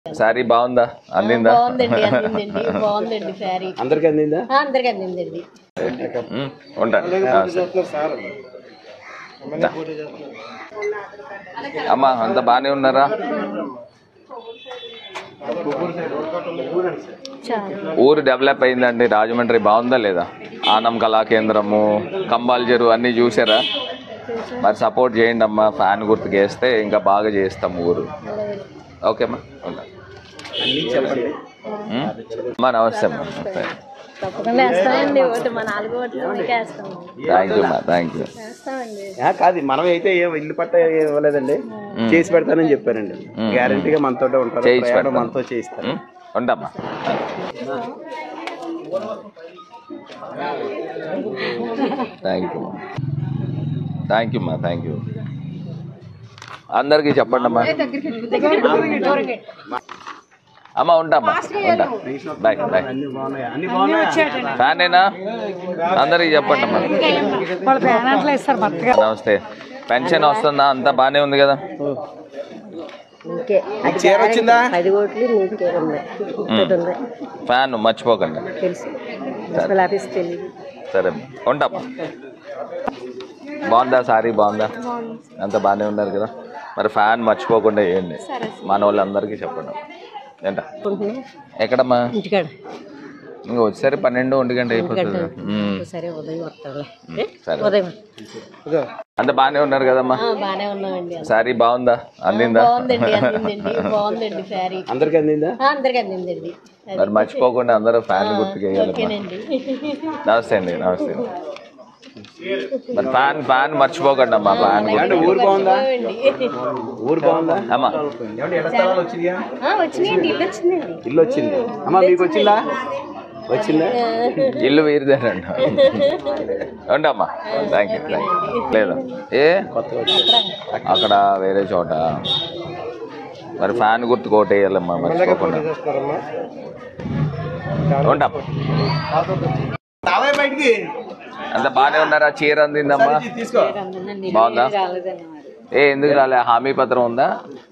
Sorry బాగుందా? అందిందా? బాగుందండి sorry. అందరికి అందిందా? అందరికి అందిందండి. అమ్మా అంత బాగానే ఉన్నారా? ఊరు డెవలప్ అయిందండి. రాజమండ్రి బాగుందా లేదా? ఆనం కళా కేంద్రము, కంబాల్ చెరువు అన్నీ చూసారా? మరి సపోర్ట్ చేయండి అమ్మా. ఫ్యాన్ గుర్తుకు వేస్తే ఇంకా బాగా చేస్తాం ఊరు. ఓకేమ్మా, ఉంటా అమ్మా. నమస్తే అమ్మా. తప్పకుండా వేస్తామండి. మా 4 ఓట్లు వేస్తాం. థ్యాంక్ యూ అమ్మా, థ్యాంక్ యూ. కాదు, మనం అయితే ఇల్లు పట్ట ఇవ్వలేదండి, చేసి పెడతానని చెప్పారండి. గ్యారంటీగా మనతో ఉంటారు, మనతో చేయిస్తారు. ఉండమ్మా. థ్యాంక్ యూ, థ్యాంక్ యూ అమ్మా, థ్యాంక్ యూ. అందరికీ చెప్పండి అమ్మా. అమ్మా ఉంటామ్మా, ఉంటా. Bye bye. ఫ్యానేనా? అందరికి చెప్పండి అమ్మా. నమస్తే. పెన్షన్ వస్తుందా? అంతా బాగానే ఉంది కదా? ఫ్యాన్ మర్చిపోకండి. సరే ఉంటామ్మా. బాగుందా? సారీ బాగుందా? అంత బాగానే ఉన్నారు కదా? మరి ఫ్యాన్ మర్చిపోకుండా వేయండి. మన వాళ్ళందరికీ చెప్పండి. ఏంట ఎక్కడమ్మా? ఇంకా వచ్చేసరి 12-1 గంట అయిపోతుంది. సరే, అంత బాగానే ఉన్నారు కదమ్మా? సారీ బాగుందా? అందిందా? అందరికి అందిందా? మరి మర్చిపోకుండా అందరూ ఫ్యాన్ గుర్తుకు వేయాలమ్మా. నమస్తే అండి. నమస్తే. మరి ఫ్యాన్ మర్చిపోకండి అమ్మా. ఫ్యాన్ ఊరు బాగుందా? ఊరు బాగుందా అమ్మా? ఇల్లు వచ్చింది అమ్మా. మీకు వచ్చిందా? వచ్చిందా? ఇల్లు వీరిదేనండి. ఉండమ్మా. Thank you. లేదా ఏ అక్కడ వేరే చోట. మరి ఫ్యాన్ గుర్తు కోటేయాలమ్మా, మర్చిపోకుండా. ఉండమ్మా. అంత బాగానే ఉన్నారా? చీర అందిందమ్మా? బాగుందా? ఎందుకు రాలే? హామీ పత్రం ఉందా?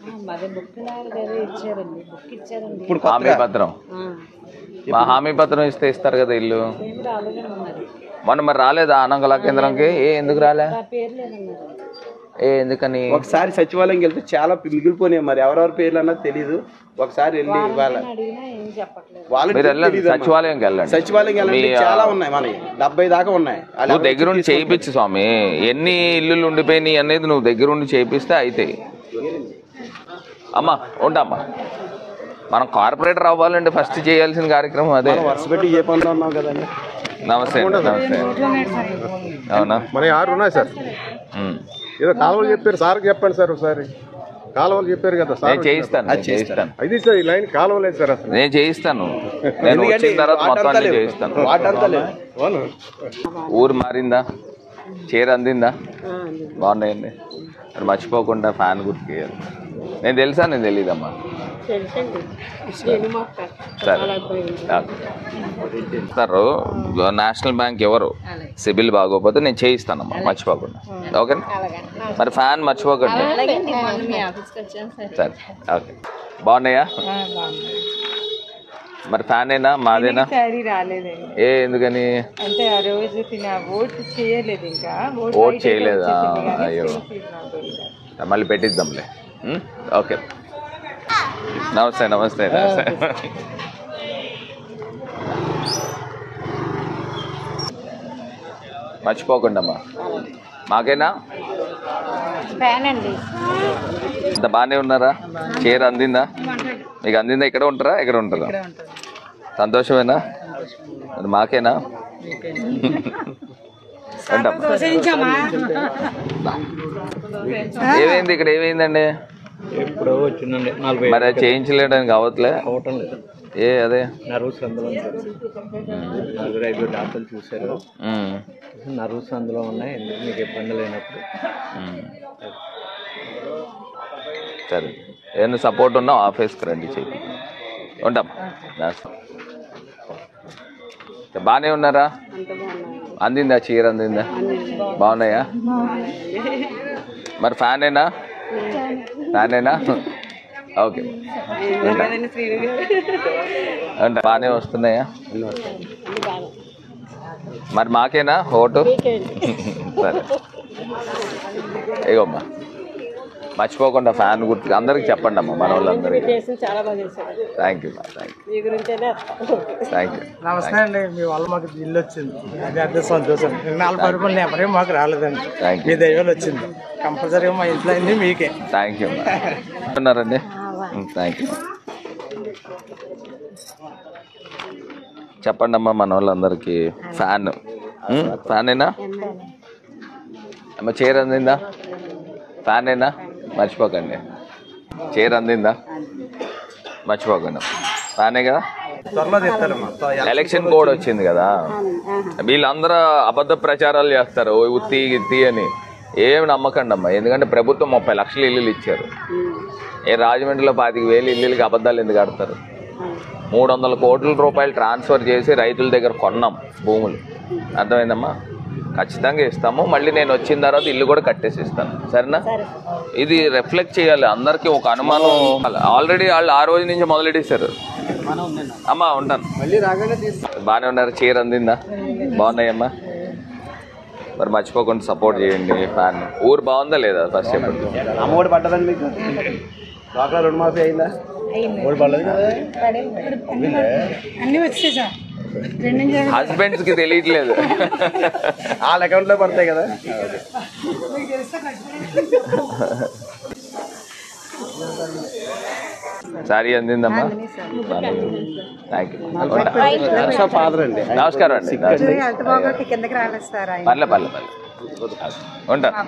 హామీ పత్రం, మా హామీ పత్రం ఇస్తే ఇస్తారు కదా ఇల్లు. మొన్న మరి రాలేదా ఆనం కళా కేంద్రంకి? ఎందుకు రాలే? ఎందుకని? ఒకసారి సచివాలయం వెళ్తే చాలా మిగిలిపోయినాయి. మరి ఎవరెవరి పేర్లు అన్నది తెలీదు. ఒకసారి వెళ్ళి ఇవ్వాలి. సచివాలయంకి వెళ్ళండి. సచివాలయం వెళ్ళండి, చాలా ఉన్నాయి. మనకి 70 దాకా ఉన్నాయి. నువ్వు దగ్గరుండి చేయించు స్వామి. ఎన్ని ఇల్లులు ఉండిపోయినాయి అనేది నువ్వు దగ్గరుండి చేయిస్తే అయితాయి. అమ్మా ఉంటామ్మా. మనం కార్పొరేటర్ అవ్వాలండి. ఫస్ట్ చేయాల్సిన కార్యక్రమం అదే. వరుస పెట్టి ఏ పనులు ఉన్నావు కదండి. నమస్తే అండి. నమస్తే. అవునా? మన 6 ఉన్నాయి సార్. ఏదో కాలువలు చెప్పారు సార్, చెప్పండి సార్ ఒకసారి. కాలువలు చెప్పారు కదా సార్. నేను చేయిస్తాను. అది సార్ ఈ లైన్ కాలువ లేదు సార్. అసలు నేను చేయిస్తాను. నేను వచ్చిన తర్వాత మొత్తం చేయిస్తాను. ఊరు మారిందా? చీర అందిందా? బాగున్నాయండి. మరి మర్చిపోకుండా ఫ్యాన్ గుర్తుకేయాలి. నేను తెలుసా? నేను తెలీదమ్మా. సార్ నేషనల్ బ్యాంక్ ఎవరు సిబిల్ బాగోకపోతే నేను చేయిస్తానమ్మా, మర్చిపోకుండా. ఓకే. మరి ఫ్యాన్ మర్చిపోకండి. సరే, ఓకే. బాగున్నాయా? మరి ఫ్యాన్ అయినా మాదేనా? ఎందుకని? ఓట్ చేయలేదా? అయ్యో, మళ్ళీ పెట్టిద్దాంలే. ఓకే. నమస్తే. నమస్తే. నమస్తే. మర్చిపోకుండా అమ్మా. మాకేనా? అంత బాగానే ఉన్నారా? చీర అందిందా? మీకు అందిందా? ఇక్కడ ఉంటారా? ఎక్కడ ఉంటారా? సంతోషమేనా? మరి మాకేనా? ఏమైంది ఇక్కడ? ఏమైందండి? ఎప్పుడో వచ్చిందండి. మరి అది చేయించలేడానికి అవట్లే? అదే నర్వస్ అందులో 4-5 డాక్టర్లు చూశారు. నర్వస్ అందులో ఉన్నాయి. ఎందుకు మీకు ఇబ్బంది లేనప్పుడు. సరే, ఏదైనా సపోర్ట్ ఉన్నా ఆఫీస్కి రండి, చెయ్యి. ఉంటాం. బాగానే ఉన్నారా? అందిందా? చీర అందిందా? బాగున్నాయా? మరి ఫ్యానేనా? ఓకే అంటే బాగానే వస్తున్నాయా? మరి మాకేనా ఓటు? సరే ఇగోమ్మా, మర్చిపోకుండా ఫ్యాన్ గుర్తు అందరికి చెప్పండి అమ్మా, మన వాళ్ళందరికీ. Thank you thank you. నమస్తే అండి, మీ వల్ల మాకు ఇల్లు వచ్చింది, అది అదే సంతోషం. 40 రూపాయలు ఎవరే మాకు రాలేదండి, మీ దైవాలు వచ్చింది. కంపల్సరీగా మా ఇంట్లో అయింది మీకే. థ్యాంక్ యూ ఉన్నారండి. Thank you. చెప్పండి అమ్మా మన వాళ్ళందరికీ. ఫ్యానేనా అమ్మ? చైర్ అందిందా? ఫ్యానేనా? మర్చిపోకండి. చైర్ అందిందా? మర్చిపోకండి. ఫ్యానే కదా. ఎలక్షన్ కోడ్ వచ్చింది కదా, వీళ్ళందరూ అబద్ధ ప్రచారాలు చేస్తారు, ఉత్తి గిత్తి అని. ఏం నమ్మకండి అమ్మా, ఎందుకంటే ప్రభుత్వం 30 లక్షల ఇల్లులు ఇచ్చారు. రాజమండ్రిలో 25,000 ఇల్లులకి అబద్ధాలు ఎందుకు ఆడతారు? 300 కోట్ల రూపాయలు ట్రాన్స్ఫర్ చేసి రైతుల దగ్గర కొన్నాం భూములు. అర్థమైందమ్మా? ఖచ్చితంగా ఇస్తాము. మళ్ళీ నేను వచ్చిన తర్వాత ఇల్లు కూడా కట్టేసి ఇస్తాను. సరేనా? ఇది రిఫ్లెక్ట్ చేయాలి అందరికీ. ఒక అనుమానం ఆల్రెడీ వాళ్ళు ఆ రోజు నుంచి మొదలెట్టేశారు. అమ్మా ఉంటాను. బాగానే ఉన్నారు. చీర అందిందా? బాగున్నాయమ్మా. మరి మర్చిపోకుండా సపోర్ట్ చేయండి. ఫ్యాన్ ఊరు బాగుందా లేదా? ఫస్ట్ చెప్పండి. అమ్మఒడి పడ్డదండి మీకు? డ్వాక్రా రుణమాఫీ అయిందా? అన్ని వచ్చాయి సార్. హస్బెండ్స్ కి తెలియట్లేదు, వాళ్ళ అకౌంట్లో పడతాయి కదా. సారీ అందిందమ్మా. Thank you. ఫాదర్ అండి. నమస్కారం అండి. కిందకి రాలేదు సార్. పర్లే ఉంటాను.